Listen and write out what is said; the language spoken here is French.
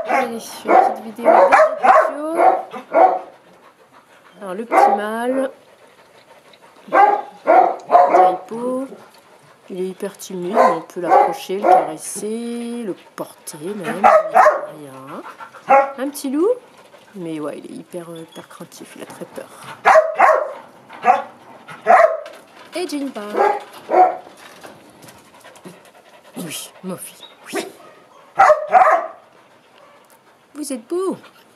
Allez, une petite vidéo d'éducation. Alors, le petit mâle, Daipo, il est hyper timide, mais on peut l'approcher, le caresser, le porter même, rien. Un petit loup, mais ouais, il est hyper craintif, il a très peur. Et Jinpa. Oui, Mofi, oui. Vous êtes beau.